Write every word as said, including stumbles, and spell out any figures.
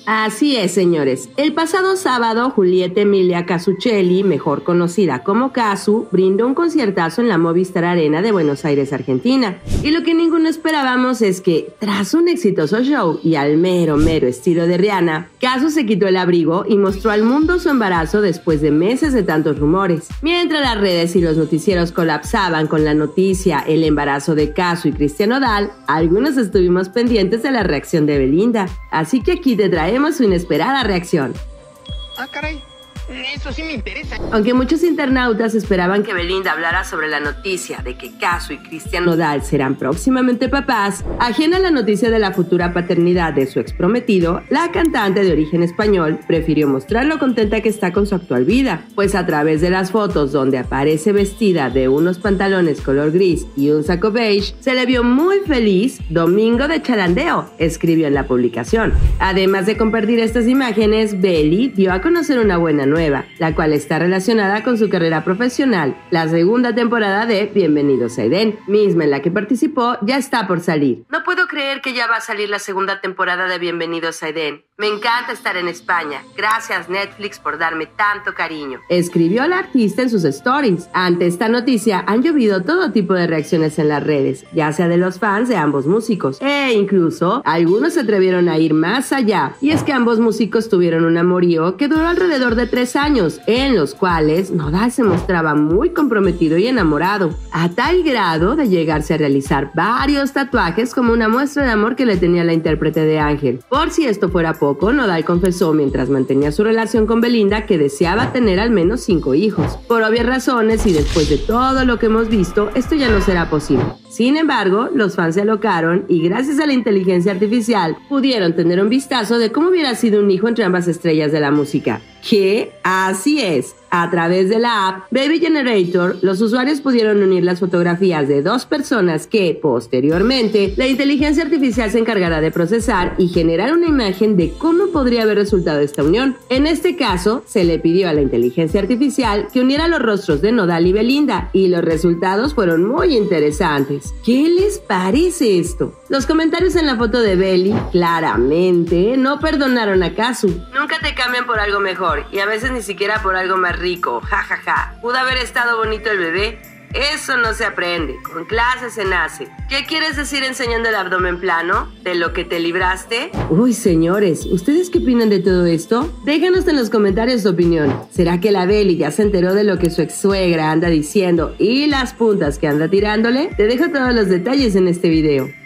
Así es, señores. El pasado sábado, Julieta Emilia Casuccelli, mejor conocida como Casu, brindó un conciertazo en la Movistar Arena de Buenos Aires, Argentina. Y lo que ninguno esperábamos es que, tras un exitoso show y al mero mero estilo de Rihanna, Casu se quitó el abrigo y mostró al mundo su embarazo después de meses de tantos rumores. Mientras las redes y los noticieros colapsaban con la noticia el embarazo de Casu y Cristian Nodal, algunos estuvimos pendientes de la reacción de Belinda. Así que aquí te traemos su inesperada reacción. Ah, caray. Eso sí me interesa. Aunque muchos internautas esperaban que Belinda hablara sobre la noticia de que Casu y Cristian Nodal serán próximamente papás, ajena a la noticia de la futura paternidad de su exprometido, la cantante de origen español prefirió mostrar lo contenta que está con su actual vida, pues a través de las fotos donde aparece vestida de unos pantalones color gris y un saco beige, se le vio muy feliz. Domingo de chalandeo, escribió en la publicación. Además de compartir estas imágenes, Beli dio a conocer una buena nueva, la cual está relacionada con su carrera profesional. La segunda temporada de Bienvenidos a Edén, misma en la que participó, ya está por salir. No puedo creer que ya va a salir la segunda temporada de Bienvenidos a Edén. Me encanta estar en España. Gracias, Netflix, por darme tanto cariño, escribió la artista en sus stories. Ante esta noticia han llovido todo tipo de reacciones en las redes, ya sea de los fans de ambos músicos, e incluso algunos se atrevieron a ir más allá. Y es que ambos músicos tuvieron un amorío que duró alrededor de tres años, en los cuales Nodal se mostraba muy comprometido y enamorado, a tal grado de llegarse a realizar varios tatuajes como una muestra de amor que le tenía la intérprete de Ángel. Por si esto fuera poco, Nodal confesó mientras mantenía su relación con Belinda que deseaba tener al menos cinco hijos. Por obvias razones y después de todo lo que hemos visto, esto ya no será posible. Sin embargo, los fans se alocaron y gracias a la inteligencia artificial pudieron tener un vistazo de cómo hubiera sido un hijo entre ambas estrellas de la música. Que así es. A través de la app Baby Generator, los usuarios pudieron unir las fotografías de dos personas que, posteriormente, la inteligencia artificial se encargará de procesar y generar una imagen de cómo podría haber resultado esta unión. En este caso, se le pidió a la inteligencia artificial que uniera los rostros de Nodal y Belinda, y los resultados fueron muy interesantes. ¿Qué les parece esto? Los comentarios en la foto de Beli claramente no perdonaron a Casu. Nunca te cambian por algo mejor, y a veces ni siquiera por algo más rico, jajaja. Ja, ja. ¿Pudo haber estado bonito el bebé? Eso no se aprende, con clases se nace. ¿Qué quieres decir enseñando el abdomen plano? ¿De lo que te libraste? Uy, señores, ¿ustedes qué opinan de todo esto? Déjanos en los comentarios tu opinión. ¿Será que la Beli ya se enteró de lo que su ex suegra anda diciendo y las puntas que anda tirándole? Te dejo todos los detalles en este video.